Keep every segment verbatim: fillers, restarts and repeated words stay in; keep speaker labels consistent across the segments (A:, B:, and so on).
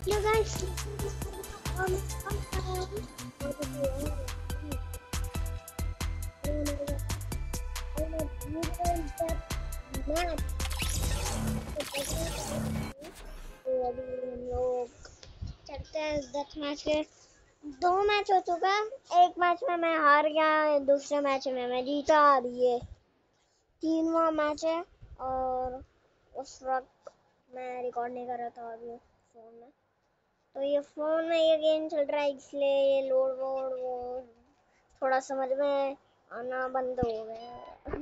A: You guys, um, um, what is your match तो अभी हम लोग चलते हैं दस मैच के। दो मैच हो चुका, एक मैच में मैं हार गया, दूसरे मैच में मैं जीता। अब ये तीनवा मैच है और उस वक्त मैं रिकॉर्ड नहीं कर रहा था अभी फोन में, तो ये फोन में ये गेम चल रहा है इसलिए ये लोड वोड वो थोड़ा समझ में आना बंद हो गया।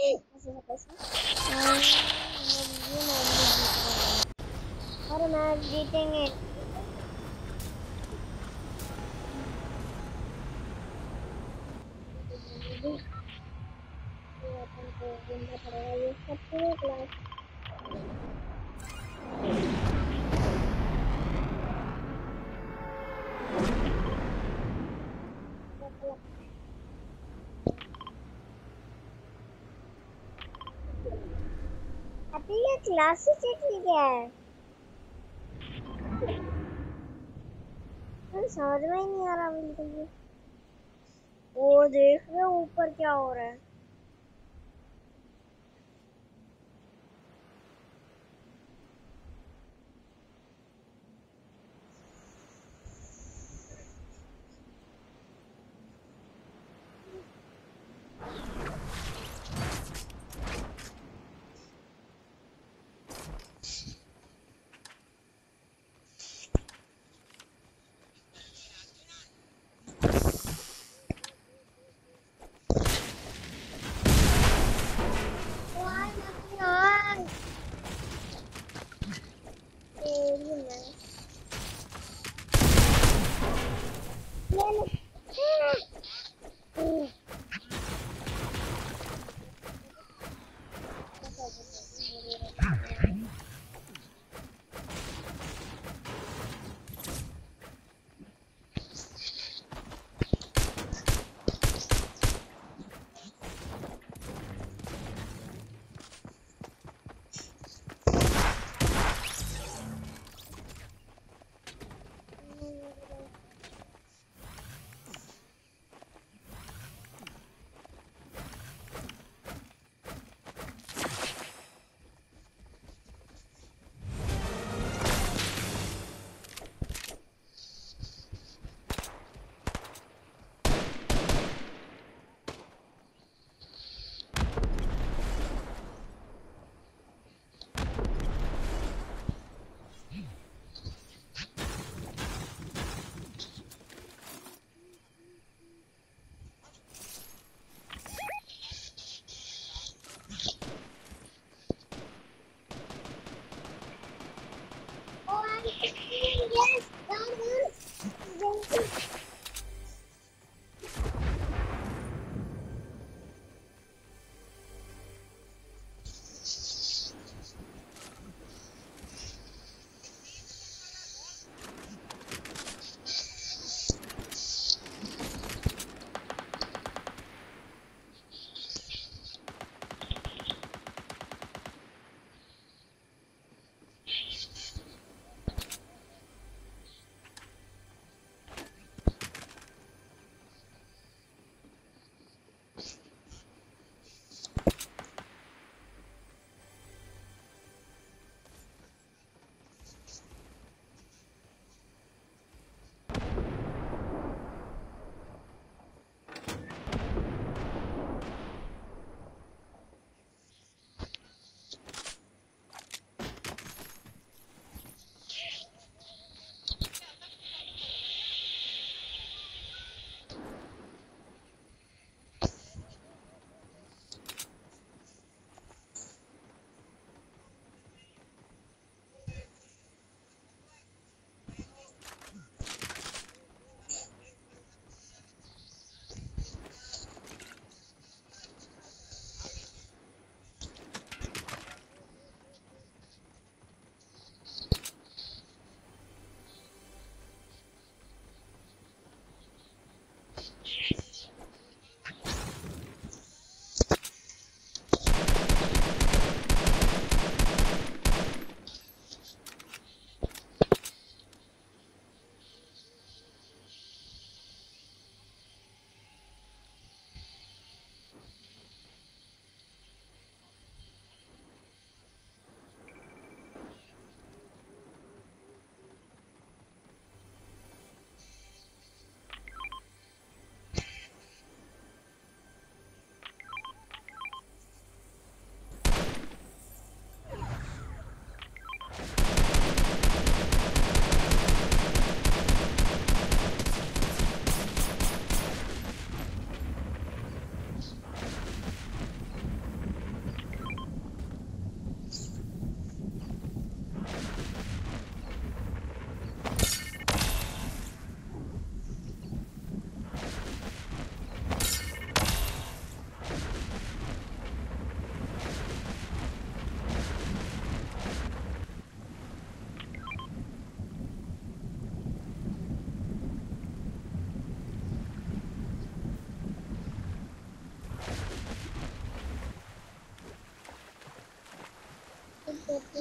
A: और मैच जीतेंगे। अपन को घूमना पड़ेगा ये सब पूरे क्लास। अभी ये क्लासेस ठीक है, तो समझ में ही नहीं आ रहा बिल्कुल भी। वो देख रहे हो ऊपर क्या हो रहा है।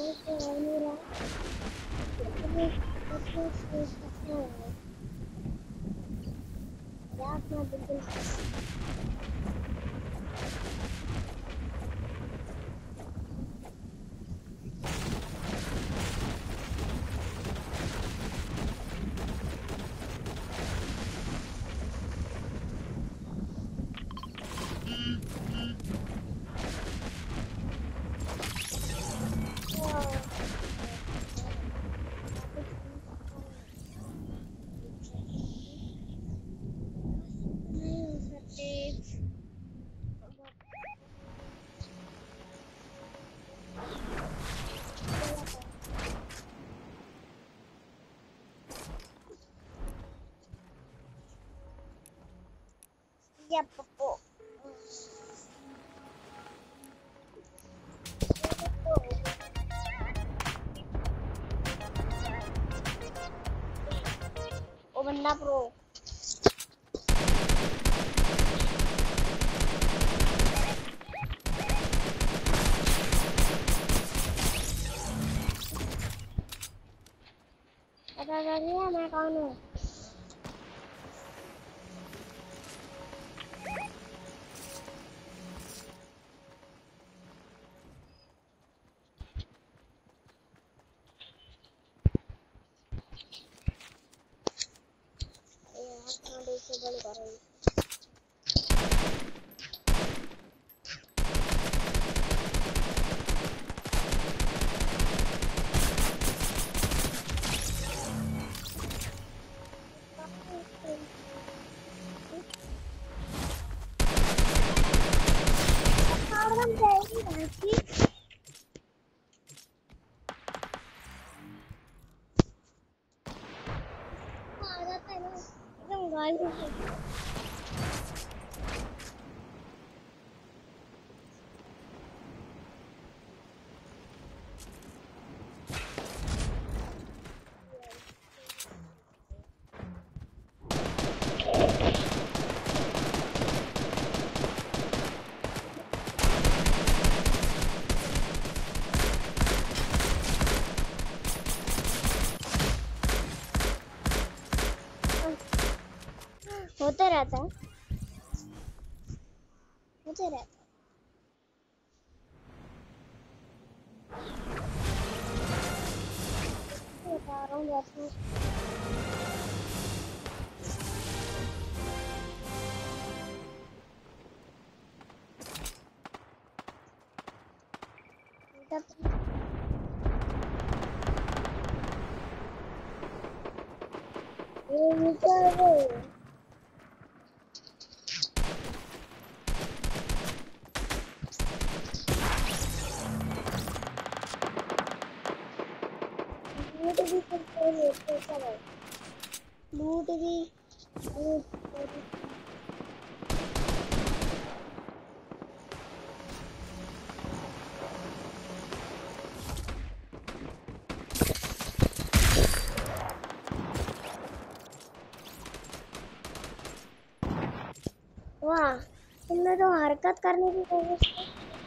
A: समझ तो आ नहीं रहा लेकिन सबसे सोच सकता हूँ रात में बिल्कुल नहीं हो सकते या पप्पो ओ बंदा प्रो पता चल गया मैं कौन हूँ से बड़ी कर रही आ जाता है ना एकदम गाली होता रहता है होते रहता है बता रहा हूँ जैसे ये निकल गए लूट भी करते हैं कैसा है लूट भी लूट वाह तुमने तो हरकत करने की कोशिश की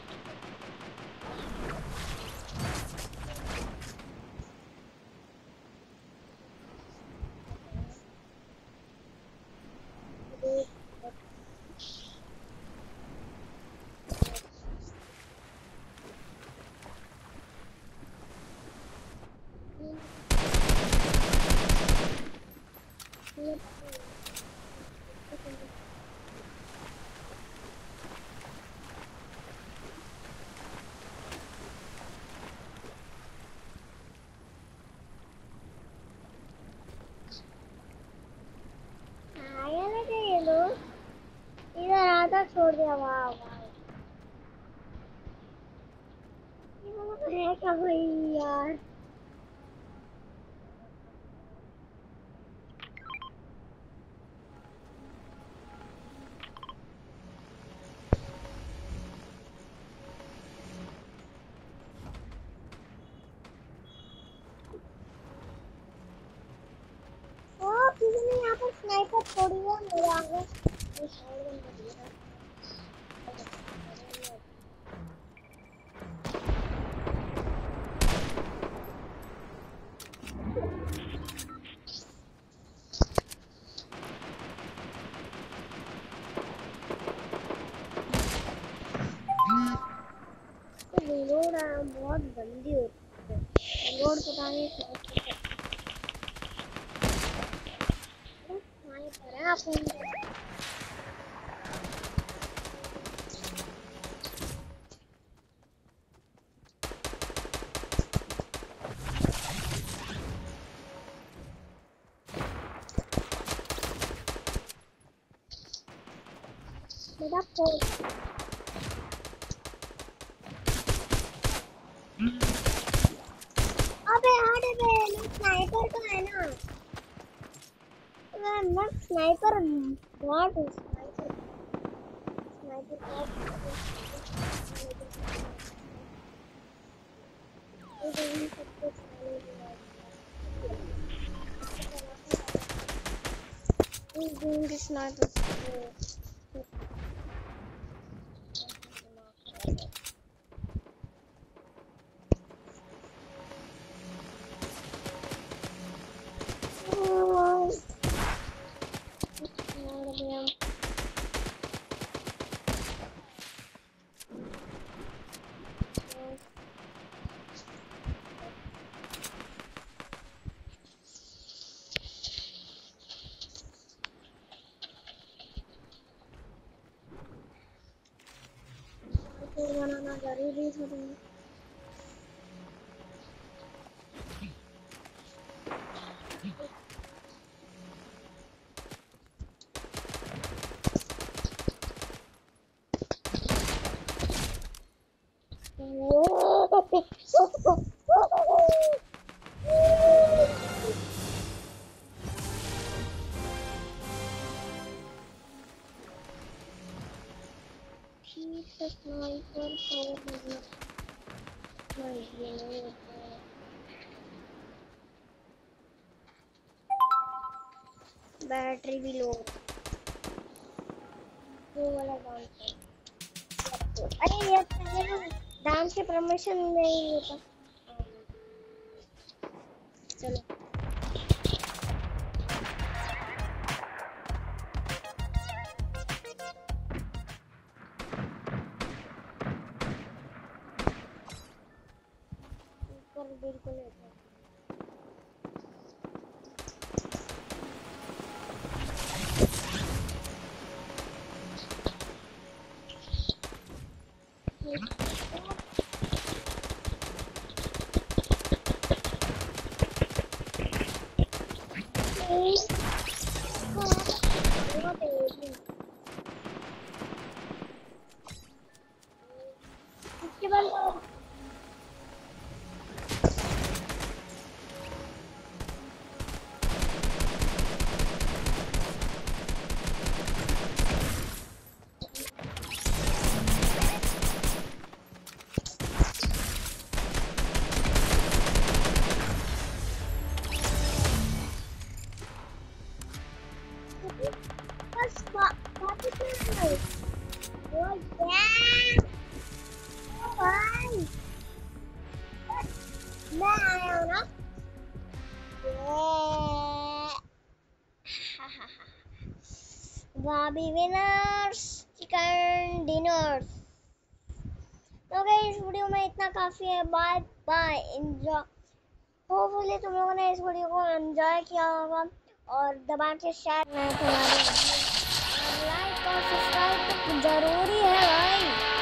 A: इधर आधा छोड़ दिया वाह वाह ये है क्या भाई यार ओ किसी ने यहाँ पर स्नाइपर छोड़ी है मेरे आगे बहुत गंदी होती है। रोड पता नहीं स्नाइपर है आप। मेरा फोन अबे अरे बे स्नाइपर तो है ना। मैं स्नाइपर बॉट हूँ। स्नाइपर स्नाइपर बॉट स्नाइपर बनाना जरूरी था। बैटरी भी लो। वो वाला डांस। अरे ये डांस के प्रमोशन नहीं होता। चलो ऊपर बिल्कुल है। इसके बाद बस बात है। ओ यार भाई मैं आया हूँ ना। भाभी विनर्स चिकन डिनर्स। तो गाइस इस वीडियो में इतना काफी है। Bye bye. एंजॉय। होपफुली तुम लोगों ने इस वीडियो को एंजॉय किया होगा और दबा के शेयर करना तुम्हारे लाइक और सब्सक्राइब तो जरूरी है भाई।